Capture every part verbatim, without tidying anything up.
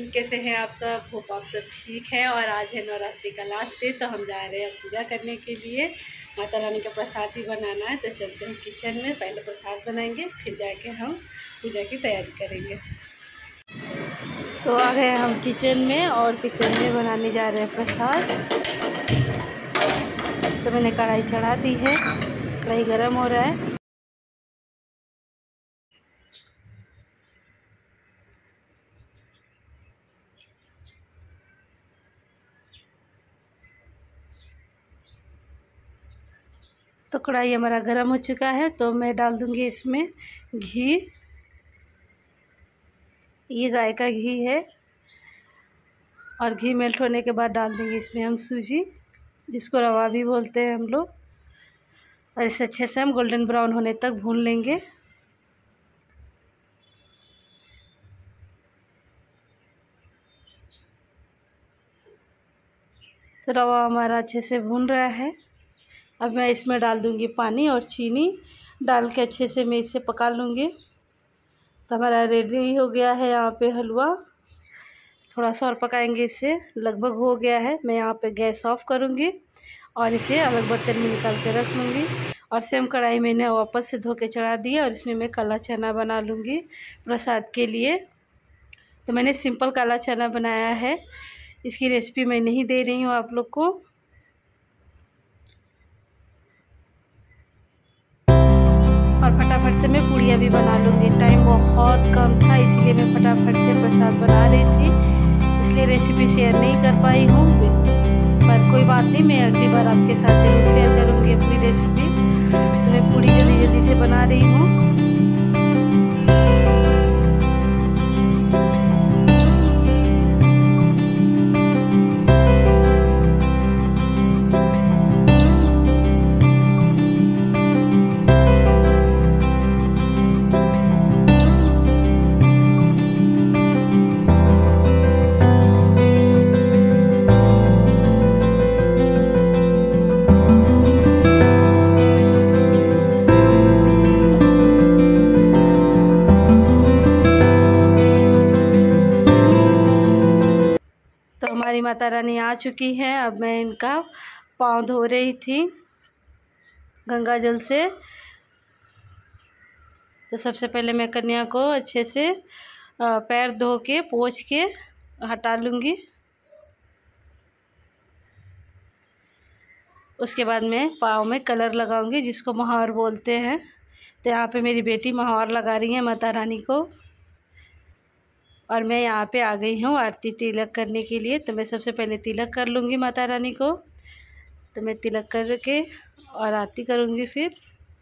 कैसे हैं आप सब? होप आप सब ठीक है। और आज है नवरात्रि का लास्ट डे, तो हम जा रहे हैं पूजा करने के लिए। माता रानी का प्रसाद ही बनाना है, तो चलते हैं किचन में। पहले प्रसाद बनाएंगे, फिर जाके हम पूजा की तैयारी करेंगे। तो आ गए हम किचन में, और किचन में बनाने जा रहे हैं प्रसाद। तो मैंने कढ़ाई चढ़ा दी है, कढ़ाई गर्म हो रहा है। तो कढ़ाई हमारा गर्म हो चुका है, तो मैं डाल दूंगी इसमें घी। ये गाय का घी है। और घी मेल्ट होने के बाद डाल देंगे इसमें हम सूजी, जिसको रवा भी बोलते हैं हम लोग। और इसे अच्छे से हम गोल्डन ब्राउन होने तक भून लेंगे। तो रवा हमारा अच्छे से भून रहा है। अब मैं इसमें डाल दूंगी पानी और चीनी डाल के अच्छे से मैं इसे पका लूँगी। तो हमारा रेडी हो गया है यहाँ पे हलवा। थोड़ा सा और पकाएंगे, इसे लगभग हो गया है। मैं यहाँ पे गैस ऑफ करूँगी और इसे अलग बर्तन में निकाल के रख लूँगी। और सेम कढ़ाई मैंने वापस से धो के चढ़ा दिया, और इसमें मैं काला चना बना लूँगी प्रसाद के लिए। तो मैंने सिंपल काला चना बनाया है, इसकी रेसिपी मैं नहीं दे रही हूँ आप लोग को। और फटाफट से मैं पूड़ियाँ भी बना लूँगी। टाइम बहुत कम था, इसलिए मैं फटाफट से प्रसाद बना रही थी, इसलिए रेसिपी शेयर नहीं कर पाई हूँ। पर कोई बात नहीं, मैं अगली बार आपके साथ जरूर शेयर करूँगी अपनी रेसिपी। तो मैं पूड़ी जल्दी जल्दी से बना रही हूँ। हमारी माता रानी आ चुकी है। अब मैं इनका पाँव धो रही थी गंगा जल से। तो सबसे पहले मैं कन्या को अच्छे से पैर धो के पोंछ के हटा लूँगी। उसके बाद मैं पाँव में कलर लगाऊंगी, जिसको महावर बोलते हैं। तो यहाँ पे मेरी बेटी महावर लगा रही है माता रानी को। और मैं यहाँ पे आ गई हूँ आरती तिलक करने के लिए। तो मैं सबसे पहले तिलक कर लूँगी माता रानी को। तो मैं तिलक करके और आरती करूँगी फिर।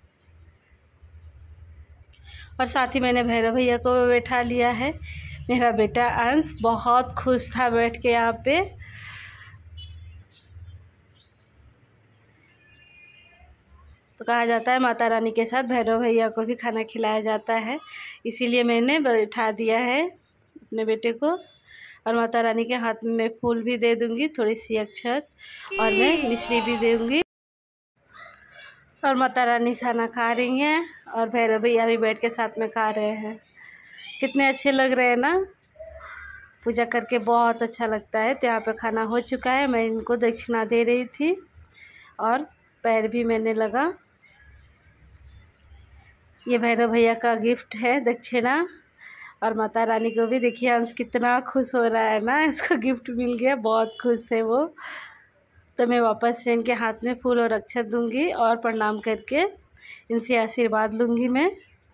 और साथ ही मैंने भैरव भैया को बैठा लिया है। मेरा बेटा अंश बहुत खुश था बैठ के यहाँ पे। तो कहा जाता है माता रानी के साथ भैरव भैया को भी खाना खिलाया जाता है, इसीलिए मैंने बैठा दिया है अपने बेटे को। और माता रानी के हाथ में फूल भी दे दूंगी, थोड़ी सी अक्षत, और मैं मिश्री भी दे दूंगी। और माता रानी खाना खा रही हैं, और भैरव भैया भी बैठ के साथ में खा रहे हैं। कितने अच्छे लग रहे हैं ना। पूजा करके बहुत अच्छा लगता है। तो यहाँ पे खाना हो चुका है, मैं इनको दक्षिणा दे रही थी, और पैर भी मैंने लगा। ये भैरव भैया का गिफ्ट है दक्षिणा। और माता रानी को भी देखिए अंश कितना खुश हो रहा है ना, इसको गिफ्ट मिल गया, बहुत खुश है वो। तो मैं वापस से इनके हाथ में फूल और अक्षत दूंगी, और प्रणाम करके इनसे आशीर्वाद लूँगी मैं।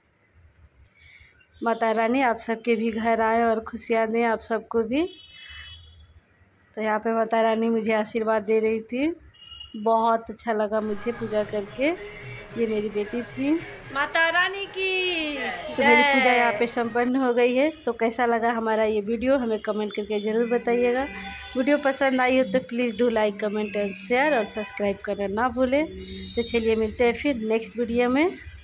माता रानी आप सबके भी घर आए और खुशियाँ दें आप सबको भी। तो यहाँ पे माता रानी मुझे आशीर्वाद दे रही थी। बहुत अच्छा लगा मुझे पूजा करके। ये मेरी बेटी थी माता रानी की। तो मेरी पूजा यहाँ पे संपन्न हो गई है। तो कैसा लगा हमारा ये वीडियो हमें कमेंट करके ज़रूर बताइएगा। वीडियो पसंद आई हो तो please do like comment and share, और सब्सक्राइब करना ना भूलें। तो चलिए मिलते हैं फिर नेक्स्ट वीडियो में।